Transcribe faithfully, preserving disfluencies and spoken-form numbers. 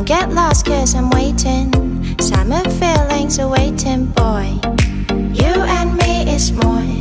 Don't get lost cause I'm waiting. Summer feelings are waiting, boy. You and me is more